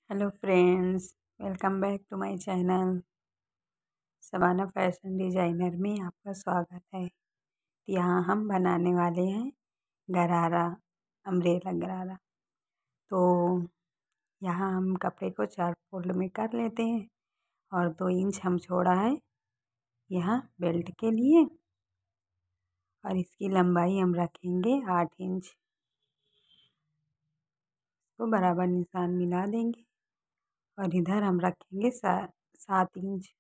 Hello friends, welcome back to my channel. Shabana fashion designer में आपका स्वागत है। यहाँ हम बनाने वाले हैं गरारा, अम्ब्रेला गरारा। तो यहाँ हम कपड़े को 4 फोल्ड में कर लेते हैं और 2 इंच हम छोड़ा है यहाँ बेल्ट के लिए, और इसकी लंबाई हम रखेंगे 8 इंच। तो बराबर निशान मिला देंगे और इधर हम रखेंगे 7 इंच।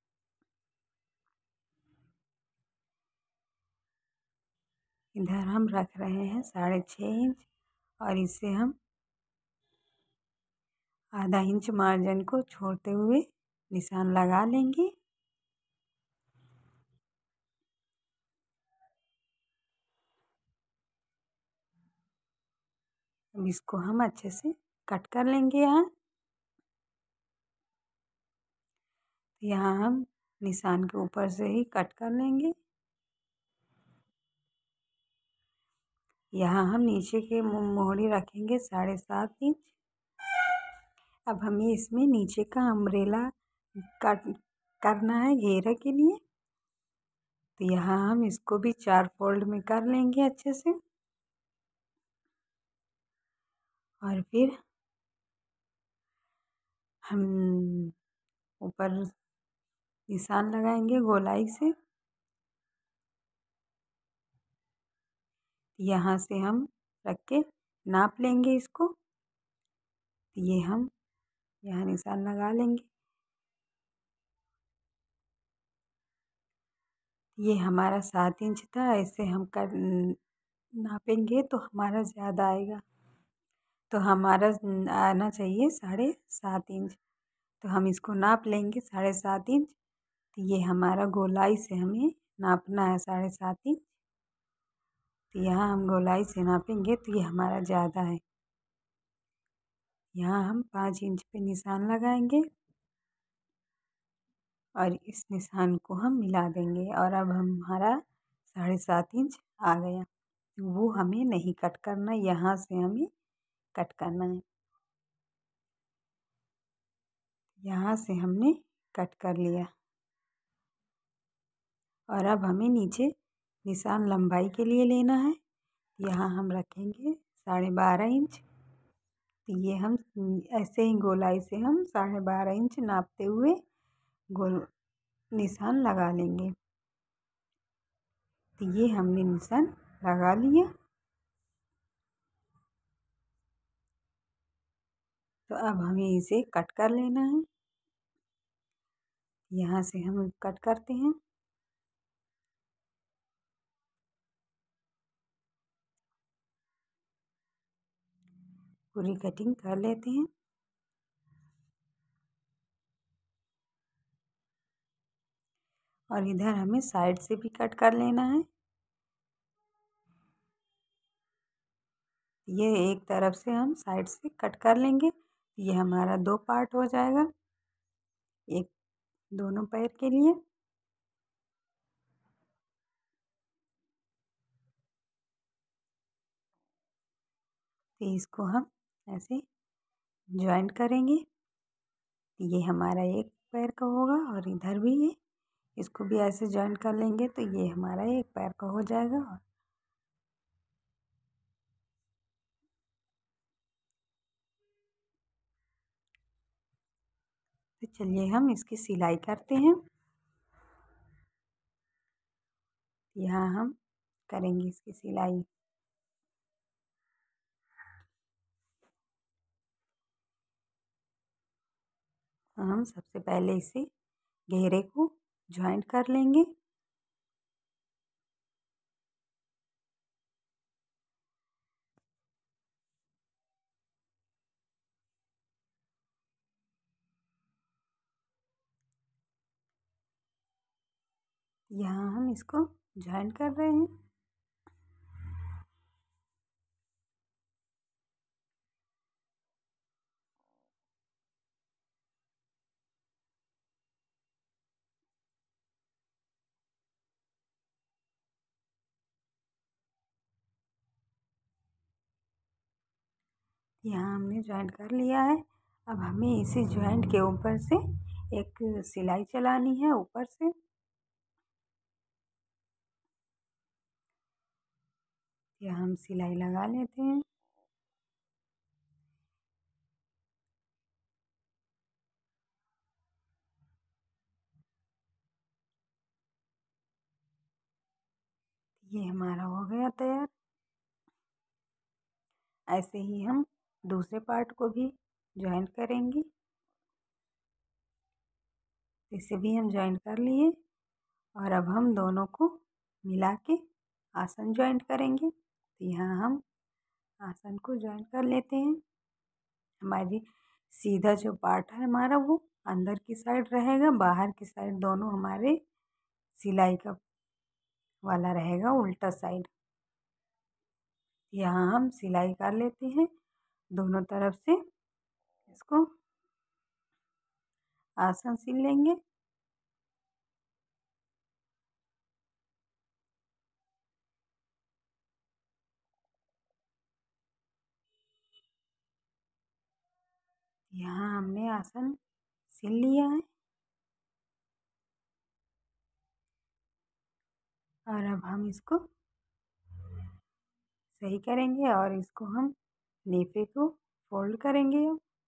इधर हम रख रहे हैं 6.5 इंच और इससे हम आधा इंच मार्जिन को छोड़ते हुए निशान लगा लेंगे। अब इसको हम अच्छे से कट कर लेंगे। यहाँ हम निशान के ऊपर से ही कट कर लेंगे। यहाँ हम नीचे के मोहरी रखेंगे 7.5 इंच। अब हमें इसमें नीचे का अम्ब्रेला कट करना है घेरे के लिए, तो यहाँ हम इसको भी 4 फोल्ड में कर लेंगे अच्छे से। और फिर हम ऊपर निशान लगाएंगे गोलाई से। यहाँ से हम रख के नाप लेंगे इसको। ये हम यहाँ निशान लगा लेंगे। ये हमारा 7 इंच था, ऐसे हम कर नापेंगे तो हमारा ज़्यादा आएगा, तो हमारा आना चाहिए 7.5 इंच। तो हम इसको नाप लेंगे 7.5 इंच। तो ये हमारा गोलाई से हमें नापना है 7.5 इंच। तो यहाँ हम गोलाई से नापेंगे तो ये हमारा ज़्यादा है। यहाँ हम 5 इंच पे निशान लगाएंगे और इस निशान को हम मिला देंगे। और अब हमारा 7.5 इंच आ गया। वो हमें नहीं कट करना, यहाँ से हमें कट करना है। यहाँ से हमने कट कर लिया और अब हमें नीचे निशान लंबाई के लिए लेना है। यहाँ हम रखेंगे 12.5 इंच। तो ये हम ऐसे ही गोलाई से हम 12.5 इंच नापते हुए गोल निशान लगा लेंगे। तो ये हमने निशान लगा लिया। तो अब हमें इसे कट कर लेना है। यहाँ से हम कट करते हैं। पूरी कटिंग कर लेते हैं। और इधर हमें साइड से भी कट कर लेना है। ये एक तरफ से हम साइड से कट कर लेंगे। ये हमारा 2 पार्ट हो जाएगा, एक दोनों पैर के लिए। तो इसको हम ऐसे जॉइंट करेंगे। ये हमारा एक पैर का होगा और इधर भी ये इसको भी ऐसे जॉइंट कर लेंगे तो ये हमारा एक पैर का हो जाएगा। तो चलिए हम इसकी सिलाई करते हैं। यहाँ हम करेंगे इसकी सिलाई। हम सबसे पहले इसे घेरे को जॉइंट कर लेंगे। यहाँ हम इसको जॉइंट कर रहे हैं। यहाँ हमने जॉइंट कर लिया है। अब हमें इसी जॉइंट के ऊपर से एक सिलाई चलानी है ऊपर से। या हम सिलाई लगा लेते हैं। ये हमारा हो गया तैयार। ऐसे ही हम दूसरे पार्ट को भी जॉइंट करेंगे। इसे भी हम जॉइंट कर लिए और अब हम दोनों को मिला के आसन जॉइंट करेंगे। तो यहाँ हम आसन को जॉइंट कर लेते हैं। हमारी सीधा जो पार्ट है हमारा वो अंदर की साइड रहेगा, बाहर की साइड दोनों हमारे सिलाई का वाला रहेगा उल्टा साइड। यहाँ हम सिलाई कर लेते हैं दोनों तरफ से। इसको आसन सिल लेंगे। यहाँ हमने आसन सिल लिया है और अब हम इसको सही करेंगे और इसको हम नेफे को फोल्ड करेंगे।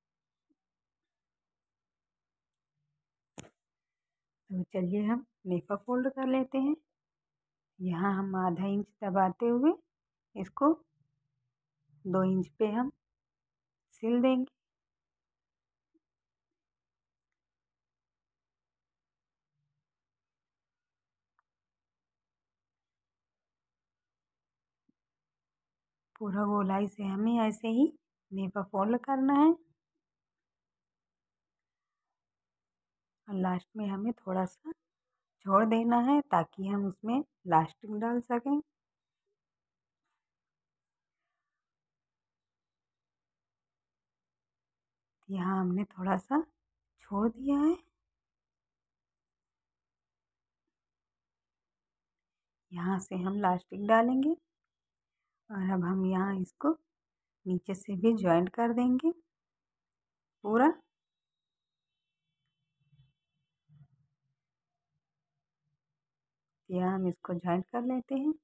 तो चलिए हम नेफा फोल्ड कर लेते हैं। यहाँ हम आधा इंच दबाते हुए इसको 2 इंच पे हम सिल देंगे। पूरा गोलाई से हमें ऐसे ही नेफा फोल्ड करना है और लास्ट में हमें थोड़ा सा छोड़ देना है ताकि हम उसमें लास्टिक डाल सकें। यहाँ हमने थोड़ा सा छोड़ दिया है। यहाँ से हम लास्टिक डालेंगे और अब हम यहाँ इसको नीचे से भी जॉइंट कर देंगे पूरा। यहाँ हम इसको जॉइंट कर लेते हैं।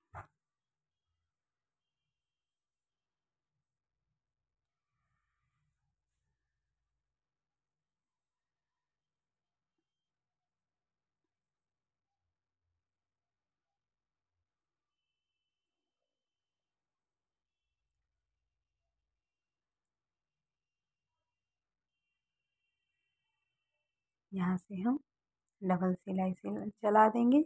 यहाँ से हम डबल सिलाई से चला देंगे।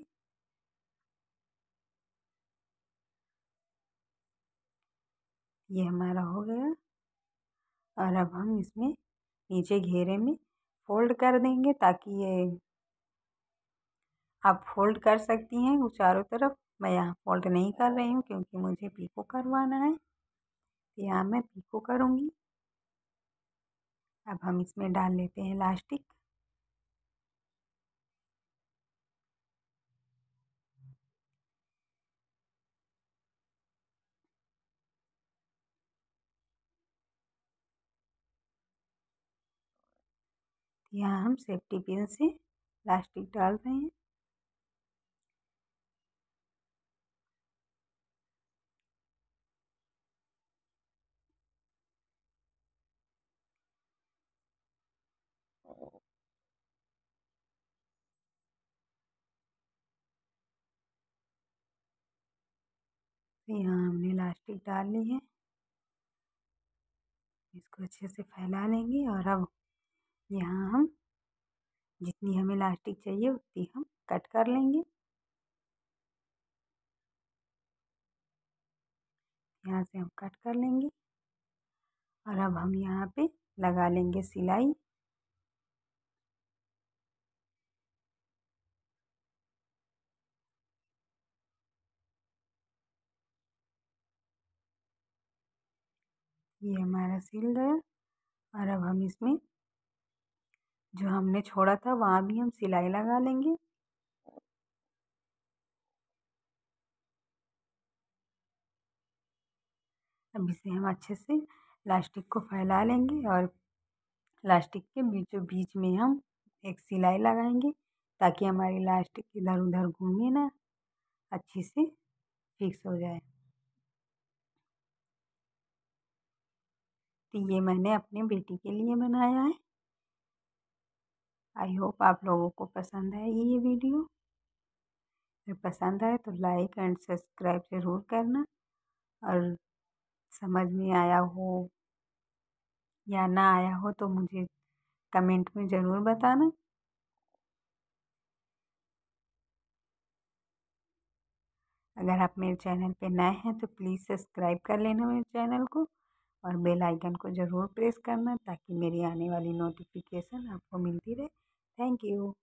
ये हमारा हो गया और अब हम इसमें नीचे घेरे में फोल्ड कर देंगे ताकि ये आप फोल्ड कर सकती हैं वो चारों तरफ। मैं यहाँ फोल्ड नहीं कर रही हूँ क्योंकि मुझे पीको करवाना है। यहाँ मैं पीको करूँगी। अब हम इसमें डाल लेते हैं इलास्टिक। यहाँ हम सेफ्टी पिन से इलास्टिक डाल रहे हैं। यहाँ हमने इलास्टिक डाल ली है। इसको अच्छे से फैला लेंगे और अब यहाँ हम जितनी हमें इलास्टिक चाहिए उतनी हम कट कर लेंगे। यहाँ से हम कट कर लेंगे और अब हम यहाँ पे लगा लेंगे सिलाई। ये हमारा सिल गया और अब हम इसमें जो हमने छोड़ा था वहाँ भी हम सिलाई लगा लेंगे। अब इसे हम अच्छे से इलास्टिक को फैला लेंगे और इलास्टिक के बीचों बीच में हम एक सिलाई लगाएंगे ताकि हमारी इलास्टिक इधर उधर घूमे ना, अच्छी से फिक्स हो जाए। तो ये मैंने अपने बेटी के लिए बनाया है। आई होप आप लोगों को पसंद आएगी ये वीडियो। अगर पसंद आए तो लाइक एंड सब्सक्राइब ज़रूर करना, और समझ में आया हो या ना आया हो तो मुझे कमेंट में ज़रूर बताना। अगर आप मेरे चैनल पे नए हैं तो प्लीज़ सब्सक्राइब कर लेना मेरे चैनल को, और बेल आइकन को ज़रूर प्रेस करना ताकि मेरी आने वाली नोटिफिकेशन आपको मिलती रहे। Thank you.